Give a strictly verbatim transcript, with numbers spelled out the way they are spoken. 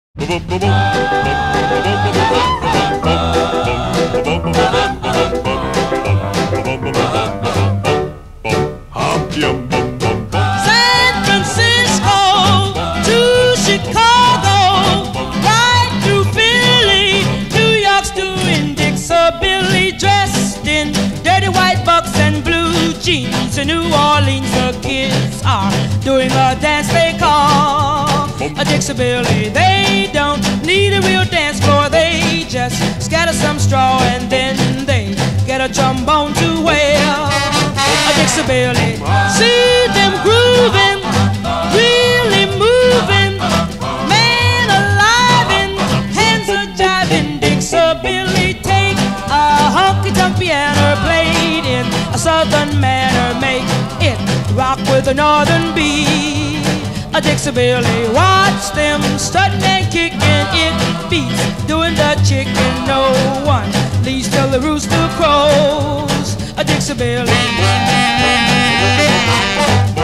San Francisco to Chicago, right through Philly, New York's doing Dix-A-Billy, dressed in dirty white bucks and blue jeans. In New Orleans, the kids are doing a dance they call a Dix-A-Billy. They don't need a real dance floor, they just scatter some straw and then they get a trombone to wail a Dix-A-Billy. See them groovin', really moving, man alive and hands are jiving. Dix-A-Billy take a honky-tonk piano played in a southern manner, make it rock with a northern beat. A Dix-A-Billy, watch them struttin' and kickin', it beats doing the chicken. No one leaves till the rooster crows. A Dix-A-Billy.